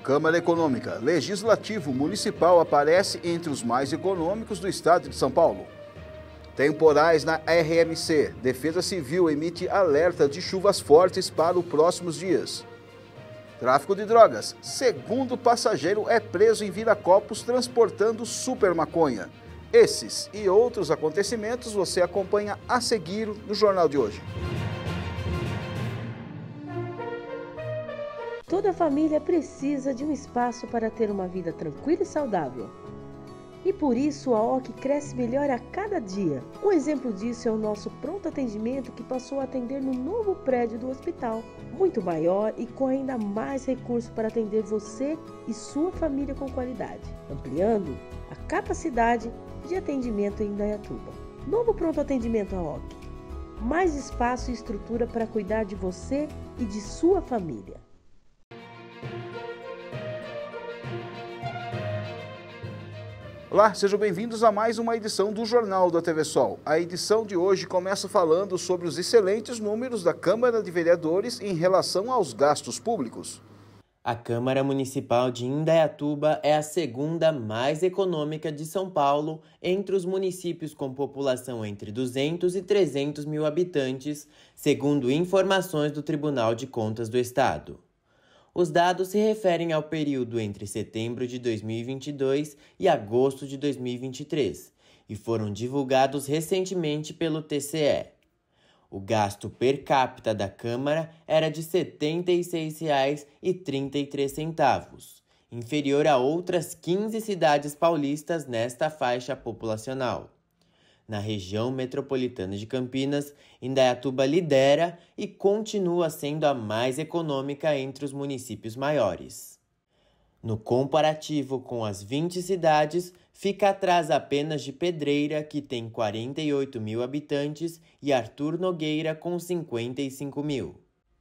Câmara Econômica. Legislativo Municipal aparece entre os mais econômicos do estado de São Paulo. Temporais na RMC. Defesa Civil emite alerta de chuvas fortes para os próximos dias. Tráfico de drogas. Segundo passageiro é preso em Viracopos transportando super maconha. Esses e outros acontecimentos você acompanha a seguir no Jornal de hoje. Toda família precisa de um espaço para ter uma vida tranquila e saudável. E por isso a OC cresce melhor a cada dia. Um exemplo disso é o nosso pronto atendimento que passou a atender no novo prédio do hospital. Muito maior e com ainda mais recursos para atender você e sua família com qualidade. Ampliando a capacidade de atendimento em Indaiatuba. Novo pronto atendimento à OC. Mais espaço e estrutura para cuidar de você e de sua família. Olá, sejam bem-vindos a mais uma edição do Jornal da TV Sol. A edição de hoje começa falando sobre os excelentes números da Câmara de Vereadores em relação aos gastos públicos. A Câmara Municipal de Indaiatuba é a segunda mais econômica de São Paulo entre os municípios com população entre 200 e 300 mil habitantes, segundo informações do Tribunal de Contas do Estado. Os dados se referem ao período entre setembro de 2022 e agosto de 2023 e foram divulgados recentemente pelo TCE. O gasto per capita da Câmara era de R$ 76,33, inferior a outras 15 cidades paulistas nesta faixa populacional. Na região metropolitana de Campinas, Indaiatuba lidera e continua sendo a mais econômica entre os municípios maiores. No comparativo com as 20 cidades, fica atrás apenas de Pedreira, que tem 48 mil habitantes, e Arthur Nogueira, com 55 mil.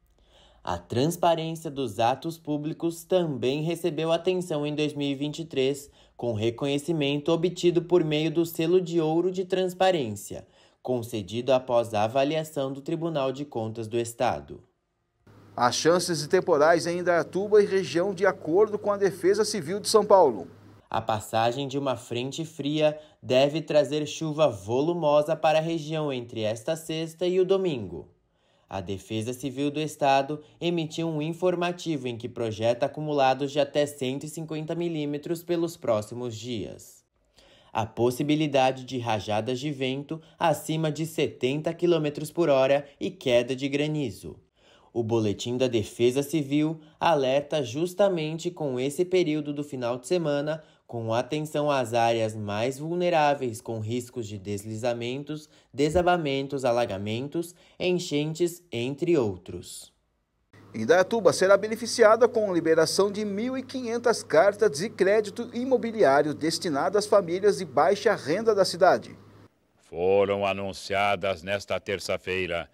A transparência dos atos públicos também recebeu atenção em 2023, com reconhecimento obtido por meio do selo de ouro de transparência, concedido após a avaliação do Tribunal de Contas do Estado. As chances de temporais em Indaiatuba e região de acordo com a Defesa Civil de São Paulo. A passagem de uma frente fria deve trazer chuva volumosa para a região entre esta sexta e o domingo. A Defesa Civil do Estado emitiu um informativo em que projeta acumulados de até 150 milímetros pelos próximos dias. A possibilidade de rajadas de vento acima de 70 km por hora e queda de granizo. O boletim da Defesa Civil alerta justamente com esse período do final de semana, com atenção às áreas mais vulneráveis com riscos de deslizamentos, desabamentos, alagamentos, enchentes, entre outros. Indaiatuba será beneficiada com liberação de 1.500 cartas de crédito imobiliário destinadas às famílias de baixa renda da cidade. Foram anunciadas nesta terça-feira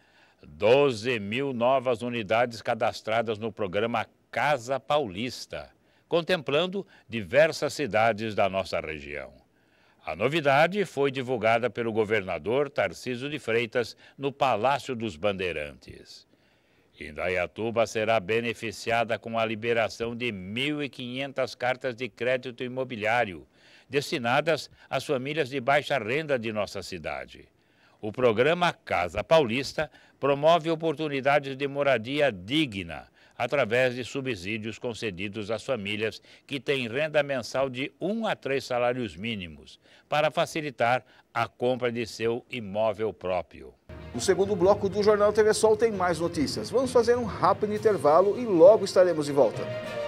12 mil novas unidades cadastradas no programa Casa Paulista, contemplando diversas cidades da nossa região. A novidade foi divulgada pelo governador Tarcísio de Freitas no Palácio dos Bandeirantes. Indaiatuba será beneficiada com a liberação de 1.500 cartas de crédito imobiliário, destinadas às famílias de baixa renda de nossa cidade. O programa Casa Paulista promove oportunidades de moradia digna, através de subsídios concedidos às famílias que têm renda mensal de 1 a 3 salários mínimos, para facilitar a compra de seu imóvel próprio. No segundo bloco do Jornal TV Sol tem mais notícias. Vamos fazer um rápido intervalo e logo estaremos de volta.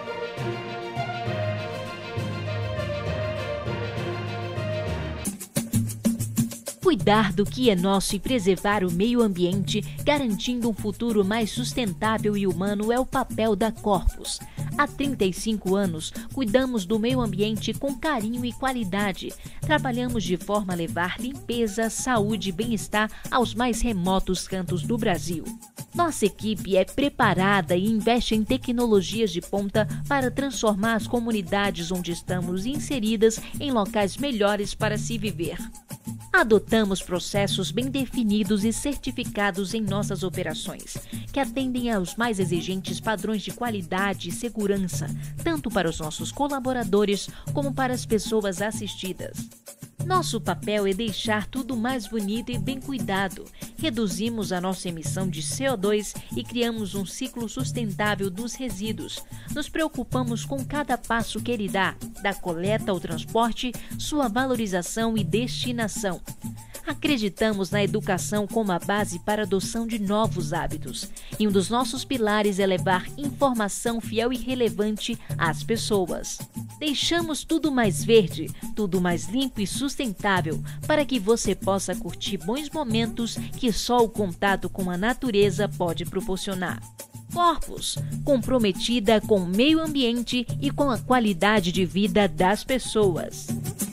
Cuidar do que é nosso e preservar o meio ambiente, garantindo um futuro mais sustentável e humano, é o papel da Corpus. Há 35 anos, cuidamos do meio ambiente com carinho e qualidade. Trabalhamos de forma a levar limpeza, saúde e bem-estar aos mais remotos cantos do Brasil. Nossa equipe é preparada e investe em tecnologias de ponta para transformar as comunidades onde estamos inseridas em locais melhores para se viver. Adotamos processos bem definidos e certificados em nossas operações, que atendem aos mais exigentes padrões de qualidade e segurança, tanto para os nossos colaboradores como para as pessoas assistidas. Nosso papel é deixar tudo mais bonito e bem cuidado. Reduzimos a nossa emissão de CO2 e criamos um ciclo sustentável dos resíduos. Nos preocupamos com cada passo que ele dá, da coleta ao transporte, sua valorização e destinação. Acreditamos na educação como a base para a adoção de novos hábitos. E um dos nossos pilares é levar informação fiel e relevante às pessoas. Deixamos tudo mais verde, tudo mais limpo e sustentável, para que você possa curtir bons momentos que só o contato com a natureza pode proporcionar. Corpus, comprometida com o meio ambiente e com a qualidade de vida das pessoas.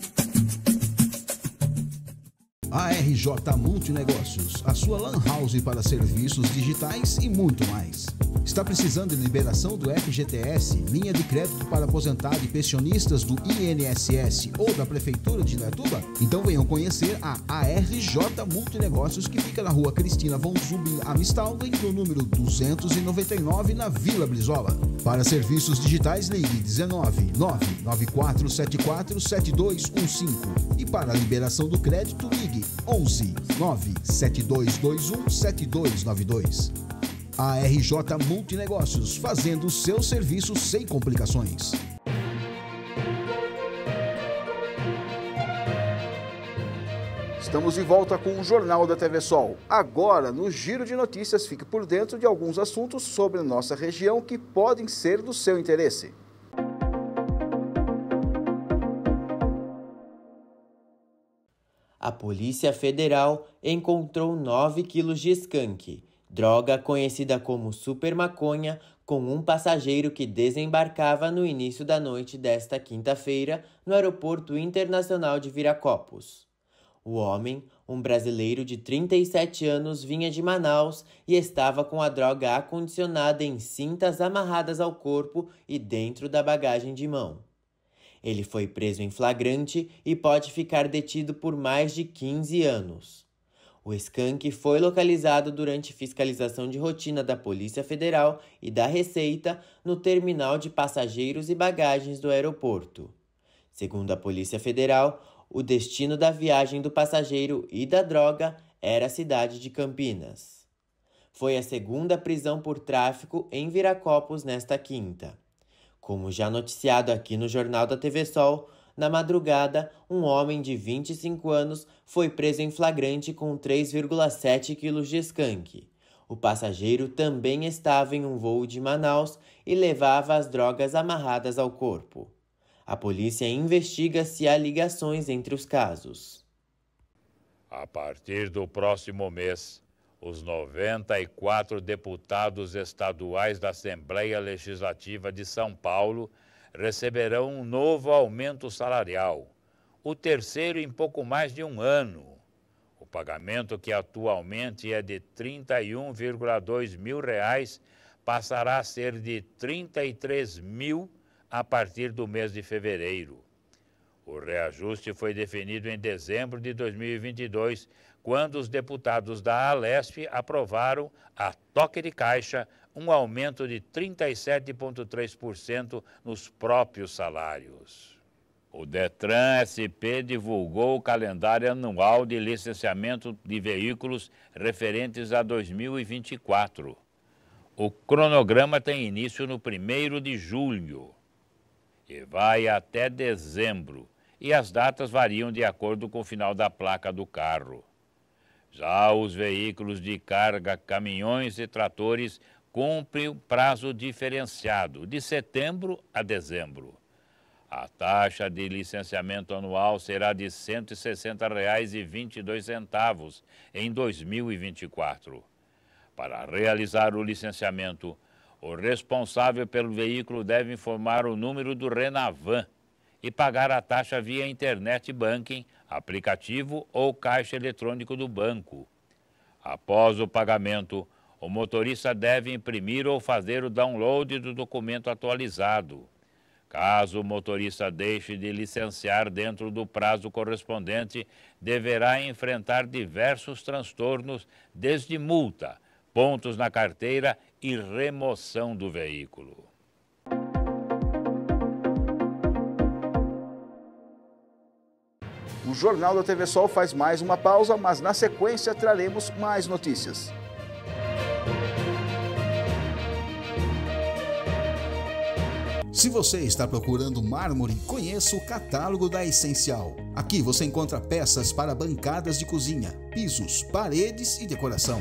ARJ Multinegócios, a sua lan house para serviços digitais e muito mais. Está precisando de liberação do FGTS, linha de crédito para aposentado e pensionistas do INSS ou da Prefeitura de Indaiatuba? Então venham conhecer a ARJ Multinegócios, que fica na rua Cristina von Zubin Amistalden, no número 299, na Vila Brizola. Para serviços digitais, ligue 19 99474 7215 e para a liberação do crédito, ligue 11 97221 7292. ARJ Multinegócios, fazendo o seu serviço sem complicações. Estamos de volta com o Jornal da TV Sol. Agora, no Giro de Notícias, fique por dentro de alguns assuntos sobre nossa região que podem ser do seu interesse. A Polícia Federal encontrou 9 quilos de skunk, droga conhecida como super maconha, com um passageiro que desembarcava no início da noite desta quinta-feira no Aeroporto Internacional de Viracopos. O homem, um brasileiro de 37 anos, vinha de Manaus e estava com a droga acondicionada em cintas amarradas ao corpo e dentro da bagagem de mão. Ele foi preso em flagrante e pode ficar detido por mais de 15 anos. O skunk foi localizado durante fiscalização de rotina da Polícia Federal e da Receita no terminal de passageiros e bagagens do aeroporto. Segundo a Polícia Federal, o destino da viagem do passageiro e da droga era a cidade de Campinas. Foi a segunda prisão por tráfico em Viracopos nesta quinta. Como já noticiado aqui no Jornal da TV Sol, na madrugada, um homem de 25 anos foi preso em flagrante com 3,7 quilos de skunk. O passageiro também estava em um voo de Manaus e levava as drogas amarradas ao corpo. A polícia investiga se há ligações entre os casos. A partir do próximo mês, os 94 deputados estaduais da Assembleia Legislativa de São Paulo receberão um novo aumento salarial, o terceiro em pouco mais de um ano. O pagamento, que atualmente é de R$ 31,2 mil, passará a ser de R$ 33 mil a partir do mês de fevereiro. O reajuste foi definido em dezembro de 2022, quando os deputados da Alesp aprovaram, a toque de caixa, um aumento de 37,3% nos próprios salários. O Detran SP divulgou o calendário anual de licenciamento de veículos referentes a 2024. O cronograma tem início no 1º de julho e vai até dezembro, e as datas variam de acordo com o final da placa do carro. Já os veículos de carga, caminhões e tratores cumprem o prazo diferenciado, de setembro a dezembro. A taxa de licenciamento anual será de R$ 160,22 em 2024. Para realizar o licenciamento, o responsável pelo veículo deve informar o número do Renavan e pagar a taxa via internet banking, aplicativo ou caixa eletrônico do banco. Após o pagamento, o motorista deve imprimir ou fazer o download do documento atualizado. Caso o motorista deixe de licenciar dentro do prazo correspondente, deverá enfrentar diversos transtornos, desde multa, pontos na carteira e remoção do veículo. O Jornal da TV Sol faz mais uma pausa, mas na sequência traremos mais notícias. Se você está procurando mármore, conheça o catálogo da Essencial. Aqui você encontra peças para bancadas de cozinha, pisos, paredes e decoração.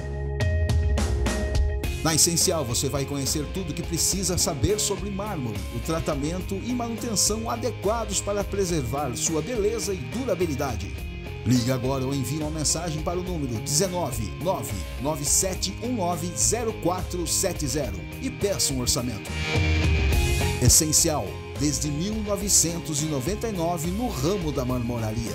Na Essencial você vai conhecer tudo o que precisa saber sobre mármore, o tratamento e manutenção adequados para preservar sua beleza e durabilidade. Ligue agora ou envie uma mensagem para o número 19 99719 0470 e peça um orçamento. Essencial, desde 1999 no ramo da marmoraria.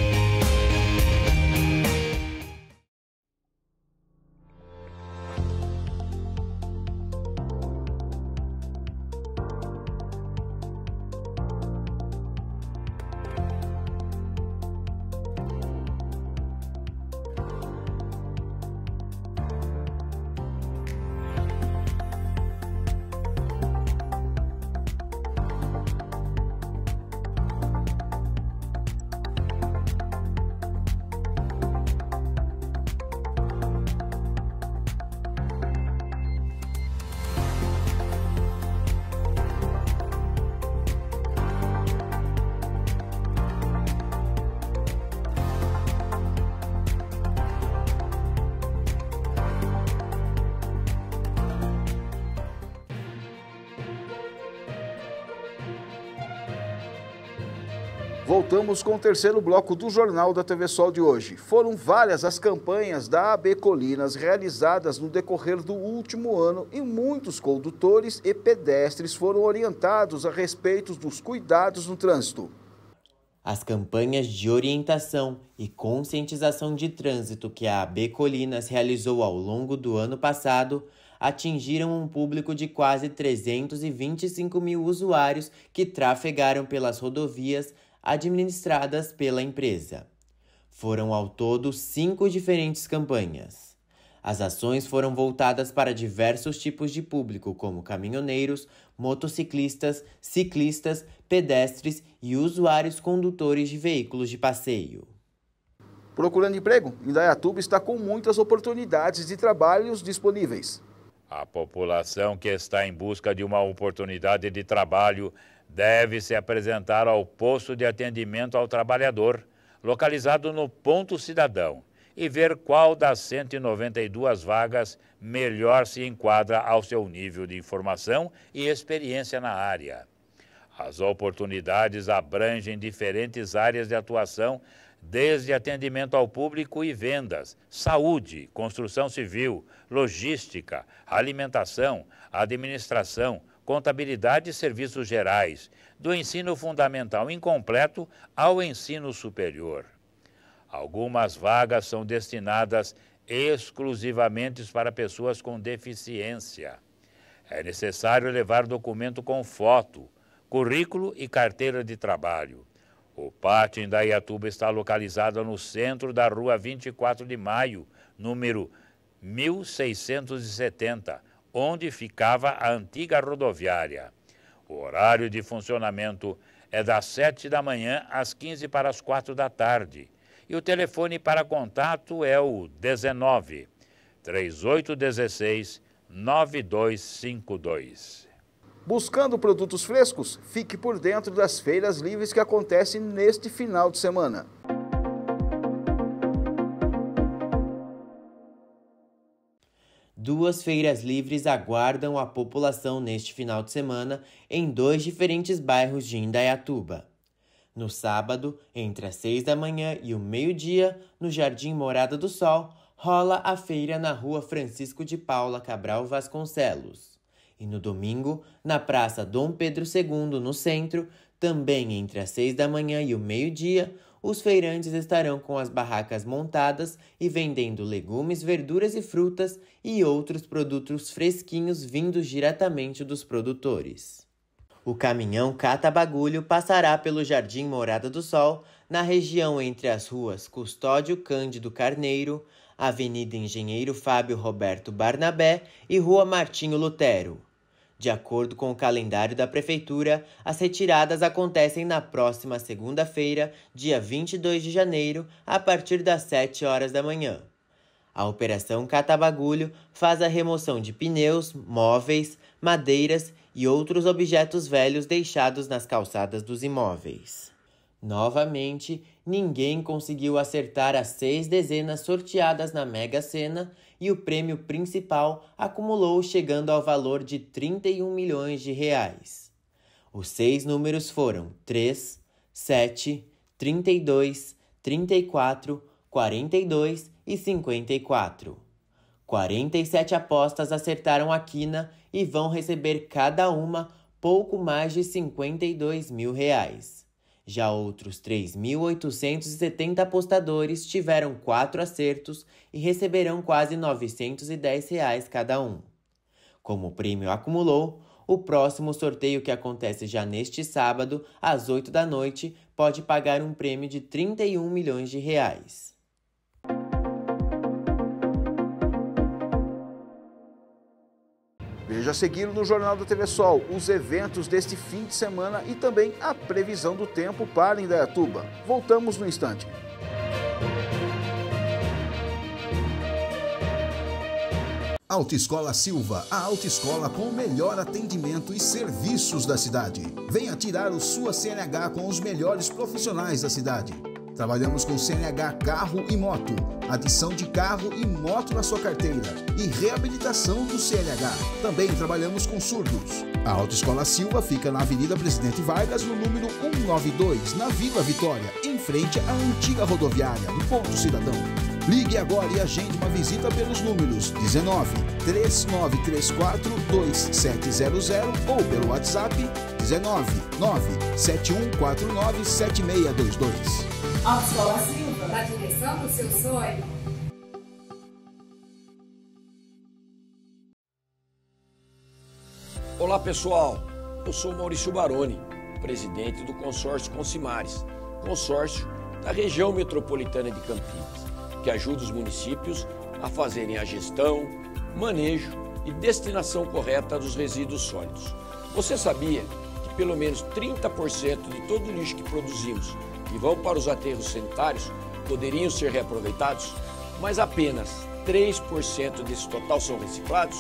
Voltamos com o terceiro bloco do Jornal da TV Sol de hoje. Foram várias as campanhas da AB Colinas realizadas no decorrer do último ano e muitos condutores e pedestres foram orientados a respeito dos cuidados no trânsito. As campanhas de orientação e conscientização de trânsito que a AB Colinas realizou ao longo do ano passado atingiram um público de quase 325 mil usuários que trafegaram pelas rodovias administradas pela empresa. Foram ao todo 5 diferentes campanhas. As ações foram voltadas para diversos tipos de público, como caminhoneiros, motociclistas, ciclistas, pedestres e usuários condutores de veículos de passeio. Procurando emprego? Indaiatuba está com muitas oportunidades de trabalhos disponíveis. A população que está em busca de uma oportunidade de trabalho deve se apresentar ao posto de atendimento ao trabalhador, localizado no Ponto Cidadão, e ver qual das 192 vagas melhor se enquadra ao seu nível de informação e experiência na área. As oportunidades abrangem diferentes áreas de atuação, desde atendimento ao público e vendas, saúde, construção civil, logística, alimentação, administração, contabilidade e serviços gerais, do ensino fundamental incompleto ao ensino superior. Algumas vagas são destinadas exclusivamente para pessoas com deficiência. É necessário levar documento com foto, currículo e carteira de trabalho. O pátio em Indaiatuba está localizado no centro da Rua 24 de Maio, número 1670, onde ficava a antiga rodoviária. O horário de funcionamento é das 7 da manhã às 15 para as 4 da tarde. E o telefone para contato é o 19 3816 9252. Buscando produtos frescos? Fique por dentro das feiras livres que acontecem neste final de semana. Duas feiras livres aguardam a população neste final de semana em 2 diferentes bairros de Indaiatuba. No sábado, entre as 6 da manhã e o meio-dia, no Jardim Morada do Sol, rola a feira na Rua Francisco de Paula Cabral Vasconcelos. E no domingo, na Praça Dom Pedro II, no centro, também entre as 6 da manhã e o meio-dia, os feirantes estarão com as barracas montadas e vendendo legumes, verduras e frutas e outros produtos fresquinhos vindos diretamente dos produtores. O caminhão Cata-Bagulho passará pelo Jardim Morada do Sol, na região entre as ruas Custódio Cândido Carneiro, Avenida Engenheiro Fábio Roberto Barnabé e Rua Martinho Lutero. De acordo com o calendário da Prefeitura, as retiradas acontecem na próxima segunda-feira, dia 22 de janeiro, a partir das 7 horas da manhã. A Operação Cata-Bagulho faz a remoção de pneus, móveis, madeiras e outros objetos velhos deixados nas calçadas dos imóveis. Novamente, ninguém conseguiu acertar as 6 dezenas sorteadas na Mega Sena e o prêmio principal acumulou chegando ao valor de R$ 31 milhões. Os 6 números foram 3, 7, 32, 34, 42 e 54. 47 apostas acertaram a quina e vão receber cada uma pouco mais de R$ 52 mil. Já outros 3.870 apostadores tiveram 4 acertos e receberão quase R$ 910 cada um. Como o prêmio acumulou, o próximo sorteio, que acontece já neste sábado, às 8 da noite, pode pagar um prêmio de R$ 31 milhões. Veja a seguir no Jornal da TV Sol os eventos deste fim de semana e também a previsão do tempo para Indaiatuba. Voltamos no instante. Autoescola Silva, a autoescola com o melhor atendimento e serviços da cidade. Venha tirar o sua CNH com os melhores profissionais da cidade. Trabalhamos com CNH carro e moto, adição de carro e moto na sua carteira e reabilitação do CNH. Também trabalhamos com surdos. A Autoescola Silva fica na Avenida Presidente Vargas, no número 192, na Vila Vitória, em frente à antiga rodoviária do Ponto Cidadão. Ligue agora e agende uma visita pelos números 19 3934 2700 ou pelo WhatsApp 19 97149 7622. Autoescola Silva, na direção do seu sonho. Olá pessoal, eu sou Maurício Baroni, presidente do consórcio Consimares, consórcio da região metropolitana de Campinas, que ajuda os municípios a fazerem a gestão, manejo e destinação correta dos resíduos sólidos. Você sabia que pelo menos 30% de todo o lixo que produzimos que vão para os aterros sanitários poderiam ser reaproveitados, mas apenas 3% desse total são reciclados?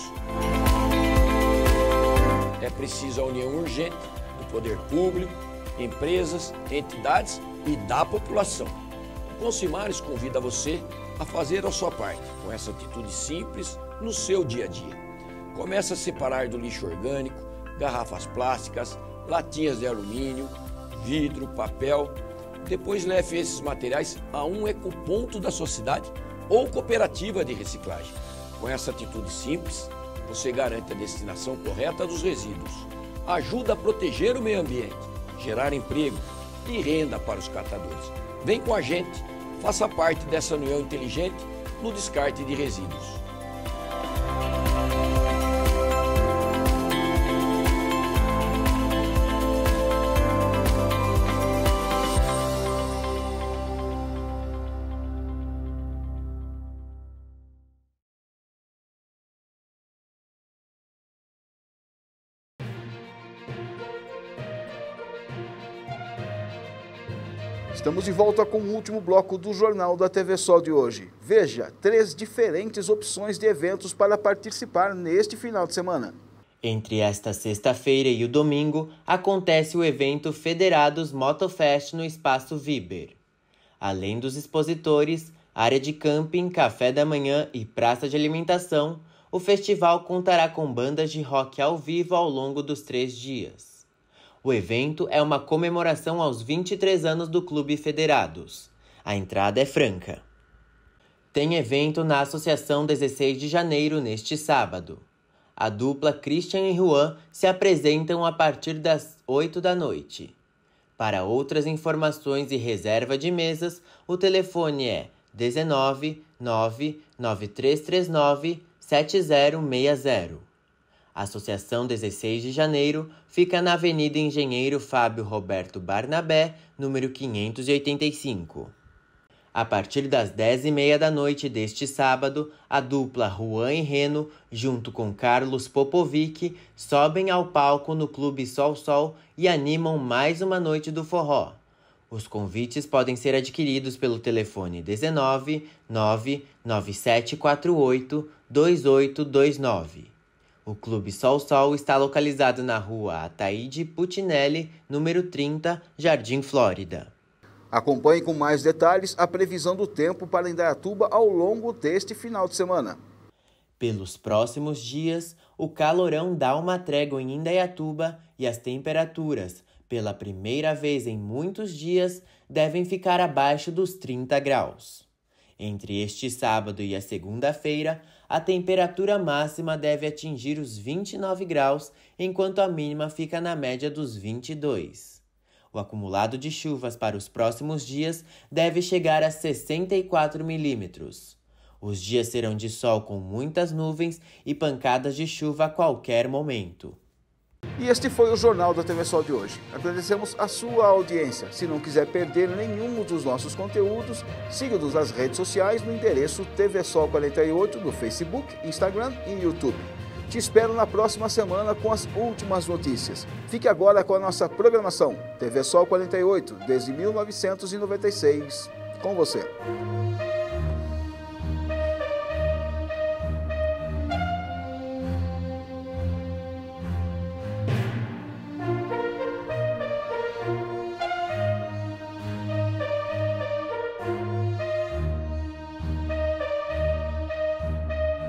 É preciso a união urgente do poder público, empresas, entidades e da população. O Consimares convida você a fazer a sua parte, com essa atitude simples no seu dia a dia. Comece a separar do lixo orgânico, garrafas plásticas, latinhas de alumínio, vidro, papel. Depois leve esses materiais a um ecoponto da sua cidade ou cooperativa de reciclagem. Com essa atitude simples, você garante a destinação correta dos resíduos, ajuda a proteger o meio ambiente, gerar emprego e renda para os catadores. Vem com a gente, faça parte dessa união inteligente no descarte de resíduos. Estamos de volta com o último bloco do Jornal da TV Sol de hoje. Veja 3 diferentes opções de eventos para participar neste final de semana. Entre esta sexta-feira e o domingo, acontece o evento Federados Motofest no Espaço Viber. Além dos expositores, área de camping, café da manhã e praça de alimentação, o festival contará com bandas de rock ao vivo ao longo dos 3 dias. O evento é uma comemoração aos 23 anos do Clube Federados. A entrada é franca. Tem evento na Associação 16 de Janeiro neste sábado. A dupla Christian e Juan se apresentam a partir das 8 da noite. Para outras informações e reserva de mesas, o telefone é 19 99339 7060. A Associação 16 de Janeiro fica na Avenida Engenheiro Fábio Roberto Barnabé, número 585. A partir das 10h30 da noite deste sábado, a dupla Juan e Reno, junto com Carlos Popovic, sobem ao palco no Clube Sol Sol e animam mais uma noite do forró. Os convites podem ser adquiridos pelo telefone 19 99748 2829. O Clube Sol Sol está localizado na rua Ataíde Putinelli, número 30, Jardim Flórida. Acompanhe com mais detalhes a previsão do tempo para Indaiatuba ao longo deste final de semana. Pelos próximos dias, o calorão dá uma trégua em Indaiatuba e as temperaturas, pela primeira vez em muitos dias, devem ficar abaixo dos 30 graus. Entre este sábado e a segunda-feira, a temperatura máxima deve atingir os 29 graus, enquanto a mínima fica na média dos 22. O acumulado de chuvas para os próximos dias deve chegar a 64 milímetros. Os dias serão de sol com muitas nuvens e pancadas de chuva a qualquer momento. E este foi o Jornal da TV Sol de hoje. Agradecemos a sua audiência. Se não quiser perder nenhum dos nossos conteúdos, siga-nos nas redes sociais no endereço TV Sol 48 no Facebook, Instagram e YouTube. Te espero na próxima semana com as últimas notícias. Fique agora com a nossa programação. TV Sol 48, desde 1996, com você.